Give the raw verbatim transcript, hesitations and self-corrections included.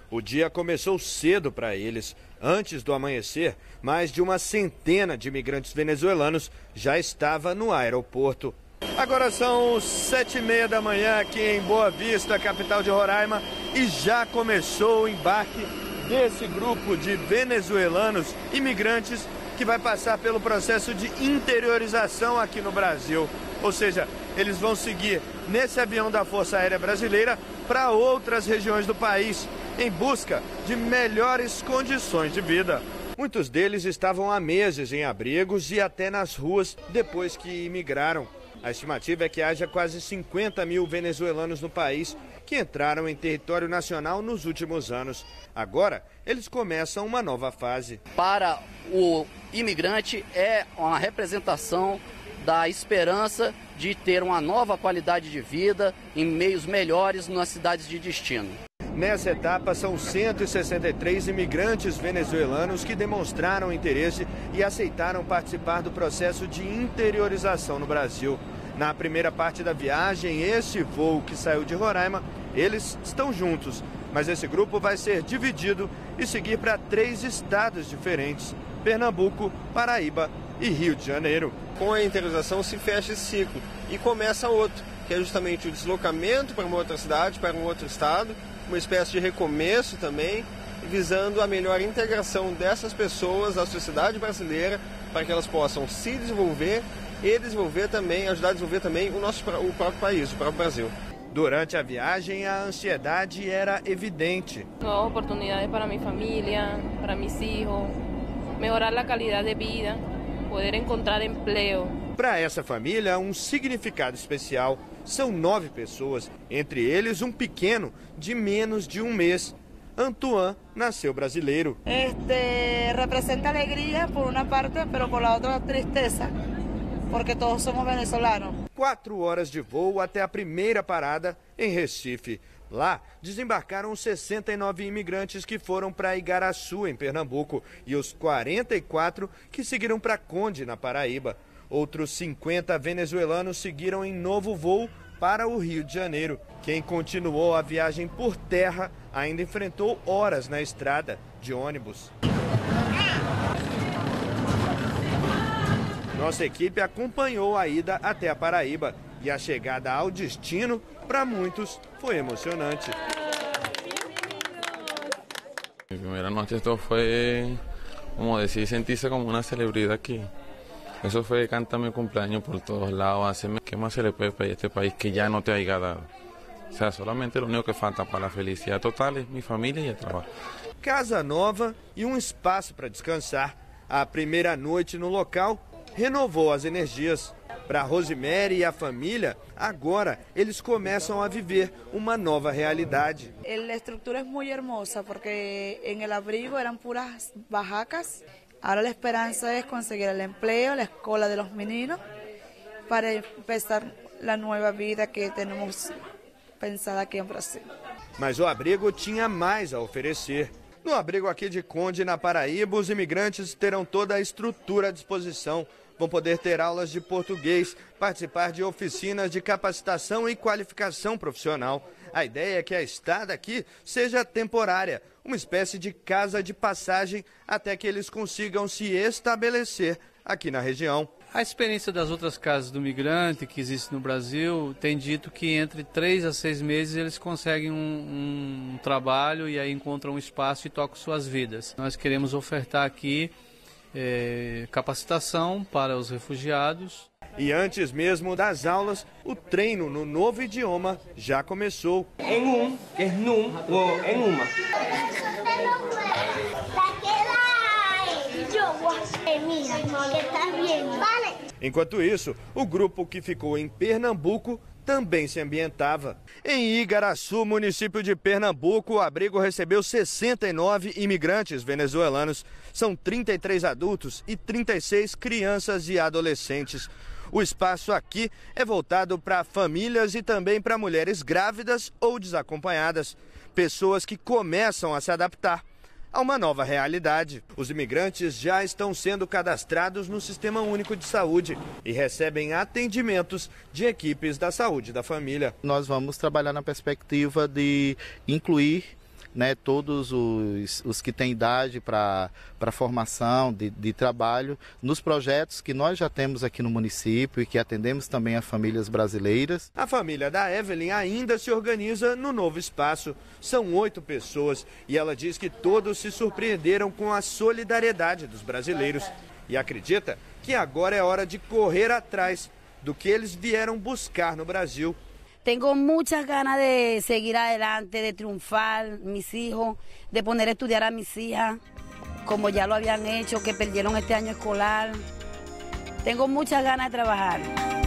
O dia começou cedo para eles. Antes do amanhecer, mais de uma centena de imigrantes venezuelanos já estava no aeroporto. Agora são sete e meia da manhã aqui em Boa Vista, capital de Roraima, e já começou o embarque desse grupo de venezuelanos imigrantes que vai passar pelo processo de interiorização aqui no Brasil. Ou seja, eles vão seguir nesse avião da Força Aérea Brasileira para outras regiões do país, em busca de melhores condições de vida. Muitos deles estavam há meses em abrigos e até nas ruas depois que imigraram. A estimativa é que haja quase cinquenta mil venezuelanos no país que entraram em território nacional nos últimos anos. Agora, eles começam uma nova fase. Para o imigrante é uma representação da esperança de ter uma nova qualidade de vida em meios melhores nas cidades de destino. Nessa etapa, são cento e sessenta e três imigrantes venezuelanos que demonstraram interesse e aceitaram participar do processo de interiorização no Brasil. Na primeira parte da viagem, esse voo que saiu de Roraima, eles estão juntos, mas esse grupo vai ser dividido e seguir para três estados diferentes: Pernambuco, Paraíba e Rio de Janeiro. Com a interiorização se fecha esse ciclo e começa outro, que é justamente o deslocamento para uma outra cidade, para um outro estado, uma espécie de recomeço também, visando a melhor integração dessas pessoas à sociedade brasileira, para que elas possam se desenvolver e desenvolver também, ajudar a desenvolver também o nosso o próprio país, o próprio Brasil. Durante a viagem, a ansiedade era evidente. Novas oportunidades para minha família, para meus filhos, melhorar a qualidade de vida, poder encontrar emprego. Para essa família, um significado especial. São nove pessoas, entre eles um pequeno de menos de um mês. Antoine nasceu brasileiro. Este representa alegria por uma parte, mas por outra tristeza, porque todos somos venezolanos. Quatro horas de voo até a primeira parada em Recife. Lá, desembarcaram sessenta e nove imigrantes que foram para Igaraçu, em Pernambuco, e os quarenta e quatro que seguiram para Conde, na Paraíba. Outros cinquenta venezuelanos seguiram em novo voo para o Rio de Janeiro. Quem continuou a viagem por terra ainda enfrentou horas na estrada de ônibus. Nossa equipe acompanhou a ida até a Paraíba e a chegada ao destino, para muitos, foi emocionante. Mi primera noche esto fue, como decir, sentirse como una celebridad aquí. Eso fue cantar mi cumpleaños por todos lados, hacerme, ¿qué más se le puede pedir a este país que ya no te haya dado? O sea, solamente lo único que falta para la felicidad total es mi familia y el trabajo. Casa nova e um espaço para descansar. A primeira noite no local renovou as energias. Para Rosemary e a família, agora eles começam a viver uma nova realidade. A estrutura é muito hermosa porque em el abrigo eram puras barracas. Agora a esperança é conseguir o emprego, a escola de los meninos, para empezar a nova vida que temos pensado aqui em Brasil. Mas o abrigo tinha mais a oferecer. No abrigo aqui de Conde, na Paraíba, os imigrantes terão toda a estrutura à disposição. Vão poder ter aulas de português, participar de oficinas de capacitação e qualificação profissional. A ideia é que a estada aqui seja temporária, uma espécie de casa de passagem até que eles consigam se estabelecer aqui na região. A experiência das outras casas do migrante que existe no Brasil tem dito que entre três a seis meses eles conseguem um, um trabalho e aí encontram um espaço e tocam suas vidas. Nós queremos ofertar aqui é, capacitação para os refugiados. E antes mesmo das aulas, o treino no novo idioma já começou. Em um, que é num, ou em uma. Enquanto isso, o grupo que ficou em Pernambuco também se ambientava. Em Igaraçu, município de Pernambuco, o abrigo recebeu sessenta e nove imigrantes venezuelanos. São trinta e três adultos e trinta e seis crianças e adolescentes. O espaço aqui é voltado para famílias e também para mulheres grávidas ou desacompanhadas, pessoas que começam a se adaptar a uma nova realidade. Os imigrantes já estão sendo cadastrados no Sistema Único de Saúde e recebem atendimentos de equipes da saúde da família. Nós vamos trabalhar na perspectiva de incluir né, todos os, os que têm idade para para formação de, de trabalho nos projetos que nós já temos aqui no município e que atendemos também a famílias brasileiras. A família da Evelyn ainda se organiza no novo espaço. São oito pessoas e ela diz que todos se surpreenderam com a solidariedade dos brasileiros e acredita que agora é hora de correr atrás do que eles vieram buscar no Brasil. Tengo muchas ganas de seguir adelante, de triunfar, mis hijos, de poner a estudiar a mis hijas, como ya lo habían hecho, que perdieron este año escolar. Tengo muchas ganas de trabajar.